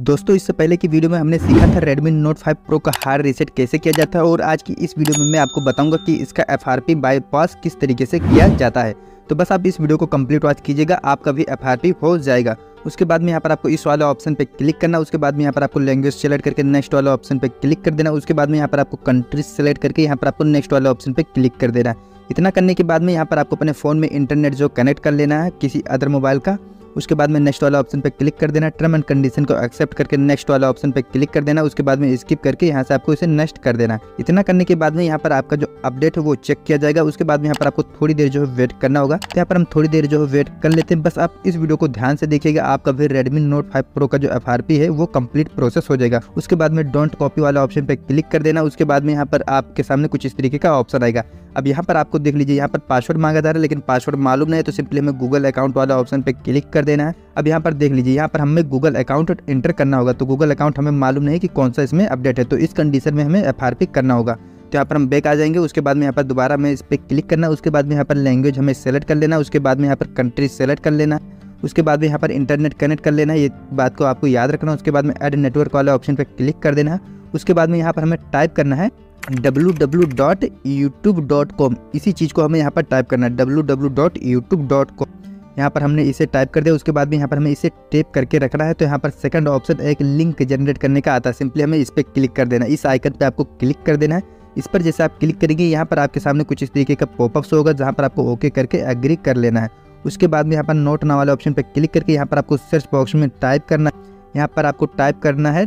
दोस्तों इससे पहले की वीडियो में हमने सीखा था Redmi Note 5 Pro का हार्ड रीसेट कैसे किया जाता है और आज की इस वीडियो में मैं आपको बताऊंगा कि इसका FRP बाईपास किस तरीके से किया जाता है। तो बस आप इस वीडियो को कंप्लीट वॉच कीजिएगा, आपका भी FRP हो जाएगा। उसके बाद में यहाँ पर आपको इस वाले ऑप्शन पे क्लिक करना, उसके बाद में यहाँ पर आपको लैंग्वेज सेलेक्ट करके नेक्स्ट वाले ऑप्शन पे क्लिक कर देना। उसके बाद में यहाँ पर आपको कंट्रीज सेलेक्ट करके यहाँ पर आपको नेक्स्ट वाले ऑप्शन पे क्लिक कर देना। इतना करने के बाद में यहाँ पर आपको अपने फ़ोन में इंटरनेट जो कनेक्ट कर लेना है किसी अदर मोबाइल का। उसके बाद में नेक्स्ट वाला ऑप्शन पे क्लिक कर देना, टर्म एंड कंडीशन को एक्सेप्ट करके नेक्स्ट वाला ऑप्शन पे क्लिक कर देना। उसके बाद में स्किप करके यहाँ से आपको इसे नेक्स्ट कर देना। इतना करने के बाद में यहाँ पर आपका जो अपडेट है वो चेक किया जाएगा। उसके बाद में यहाँ पर आपको थोड़ी देर जो है वेट करना होगा। तो यहाँ पर हम थोड़ी देर जो है वेट कर लेते हैं। बस आप इस वीडियो को ध्यान से देखिएगा, आपका भी Redmi Note 5 Pro का जो FRP है वो कंप्लीट प्रोसेस हो जाएगा। उसके बाद में डोंट कॉपी वाला ऑप्शन पे क्लिक कर देना। उसके बाद में यहाँ पर आपके सामने कुछ इस तरीके का ऑप्शन आएगा। अब यहाँ पर आपको देख लीजिए, यहाँ पर पासवर्ड मांगा जा रहा है लेकिन पासवर्ड मालूम नहीं है, तो सिंपली हमें गूगल अकाउंट वाला ऑप्शन पे क्लिक कर देना है। अब यहाँ पर देख लीजिए, यहाँ पर हमें गूगल अकाउंट एंटर करना होगा। तो गूगल अकाउंट हमें मालूम नहीं कि कौन सा इसमें अपडेट है, तो इस कंडीशन में हमें FRP करना होगा। तो यहाँ पर हम बैक आ जाएंगे। उसके बाद में यहाँ पर दोबारा हमें इस पर क्लिक करना। उसके बाद में यहाँ पर लैंग्वेज हमें सेलेक्ट कर लेना। उसके बाद में यहाँ पर कंट्री सेलेक्ट कर लेना। उसके बाद में यहाँ पर इंटरनेट कनेक्ट कर लेना, ये बात को आपको याद रखना। उसके बाद में ऐड नेटवर्क वाले ऑप्शन पर क्लिक कर देना। उसके बाद में यहाँ पर हमें टाइप करना है www.youtube.com। इसी चीज़ को हमें यहाँ पर टाइप करना है www.youtube.com। यहाँ पर हमने इसे टाइप कर दिया। उसके बाद में यहाँ पर हमें इसे टेप करके रखना है। तो यहाँ पर सेकंड ऑप्शन एक लिंक जनरेट करने का आता है, सिंपली हमें इस पर क्लिक कर देना। इस आइकन पे आपको क्लिक कर देना है। इस पर जैसे आप क्लिक करेंगे यहाँ पर आपके सामने कुछ इस तरीके का पॉपअप्स होगा, जहाँ पर आपको ओके करके एग्री कर लेना है। उसके बाद में यहाँ पर नोट नाउ वाले ऑप्शन पर क्लिक करके यहाँ पर आपको सर्च बॉक्स में टाइप करना है। यहाँ पर आपको टाइप करना है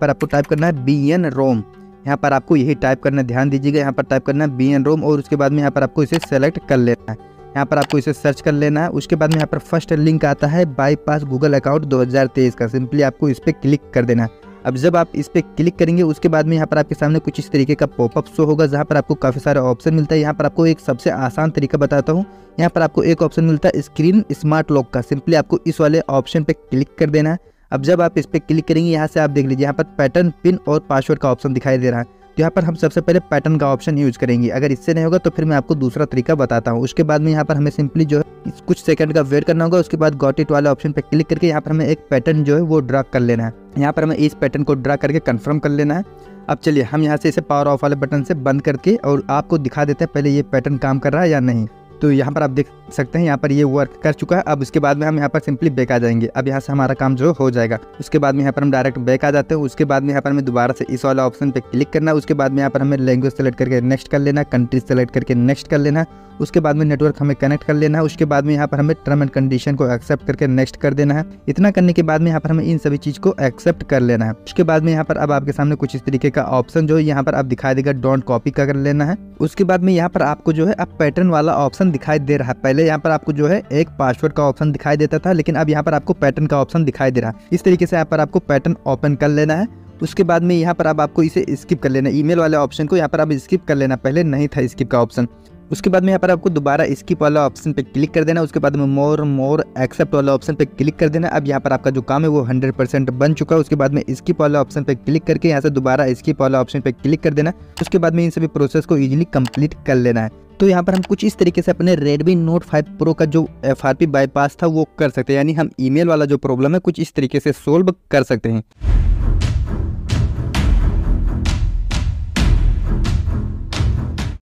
BN ROM। यहाँ पर आपको यही टाइप करना है, ध्यान दीजिएगा। यहाँ पर टाइप करना है BN ROM और उसके बाद में यहाँ पर आपको इसे सेलेक्ट कर लेना है। यहाँ पर आपको इसे सर्च कर लेना है। उसके बाद में यहाँ पर फर्स्ट लिंक आता है बाईपास गूगल अकाउंट 2023 का, सिंपली आपको इस पर क्लिक कर देना है। अब जब आप इस पर क्लिक करेंगे उसके बाद में यहाँ पर आपके सामने कुछ इस तरीके का पॉपअप शो होगा, जहाँ पर आपको काफ़ी सारे ऑप्शन मिलता है। यहाँ पर आपको एक सबसे आसान तरीका बताता हूँ। यहाँ पर आपको एक ऑप्शन मिलता है स्क्रीन स्मार्ट लॉक का, सिंपली आपको इस वाले ऑप्शन पे क्लिक कर देना है। अब जब आप इस पर क्लिक करेंगे यहाँ से आप देख लीजिए, यहाँ पर पैटर्न, पिन और पासवर्ड का ऑप्शन दिखाई दे रहा है। तो यहाँ पर हम सबसे पहले पैटर्न का ऑप्शन यूज करेंगे। अगर इससे नहीं होगा तो फिर मैं आपको दूसरा तरीका बताता हूँ। उसके बाद में यहाँ पर हमें सिंपली जो है कुछ सेकंड का वेट करना होगा। उसके बाद गॉट इट वाले ऑप्शन पे क्लिक करके यहाँ पर हमें एक पैटर्न जो है वो ड्रा कर लेना है। यहाँ पर हमें इस पैटर्न को ड्रा करके कंफर्म कर लेना है। अब चलिए हम यहाँ से इसे पावर ऑफ वाले बटन से बंद करके और आपको दिखा देते हैं पहले ये पैटर्न काम कर रहा है या नहीं। तो यहाँ पर आप देख सकते हैं यहाँ पर ये वर्क कर चुका है। अब उसके बाद में हम यहाँ पर सिंपली बैक आ जाएंगे। अब यहाँ से हमारा काम जो हो जाएगा। उसके बाद में यहाँ पर हम डायरेक्ट बैक आ जाते हैं। उसके बाद में यहाँ पर हमें दोबारा से इस वाला ऑप्शन पे क्लिक करना। उसके बाद में यहाँ पर हमें लैंग्वेज सेलेक्ट करके नेक्स्ट कर लेना, कंट्री सेलेक्ट करके नेक्स्ट कर लेना। उसके बाद में नेटवर्क हमें कनेक्ट कर लेना है। उसके बाद में यहाँ पर हमें टर्म एंड कंडीशन को एक्सेप्ट करके नेक्स्ट कर देना है। इतना करने के बाद में यहाँ पर हमें इन सभी चीज़ को एक्सेप्ट कर लेना है। उसके बाद में यहाँ पर अब आपके सामने कुछ इस तरीके का ऑप्शन जो है यहाँ पर आप दिखाई देगा, डोंट कॉपी कर लेना है। उसके बाद में यहाँ पर आपको जो है अब पैटर्न वाला ऑप्शन दिखाई दे रहा है। पहले यहाँ पर आपको जो है एक पासवर्ड का ऑप्शन दिखाई देता था, लेकिन अब यहाँ पर आपको पैटर्न का ऑप्शन दिखाई दे रहा है। इस तरीके से यहाँ पर आपको पैटर्न ओपन कर लेना है। उसके बाद में यहाँ पर अब आपको इसे स्किप कर लेना, ईमेल वाले ऑप्शन को यहाँ पर अब स्किप कर लेना, पहले नहीं था स्किप का ऑप्शन। उसके बाद में यहाँ पर आपको दोबारा स्किप वाला ऑप्शन पे क्लिक कर देना। उसके बाद में मोर एक्सेप्ट वाला ऑप्शन पे क्लिक कर देना। अब यहाँ पर आपका जो काम है वो 100% बन चुका है। उसके बाद में स्किप वाला ऑप्शन पे क्लिक करके यहाँ से दोबारा स्किप वाला ऑप्शन पे क्लिक कर देना। उसके बाद में इन सभी प्रोसेस को इजीली कंप्लीट कर लेना है। तो यहाँ पर हम कुछ इस तरीके से अपने Redmi Note 5 Pro का जो FRP बाईपास था वो कर सकते हैं, यानी हम ईमेल वाला जो प्रॉब्लम है कुछ इस तरीके से सोल्व कर सकते हैं।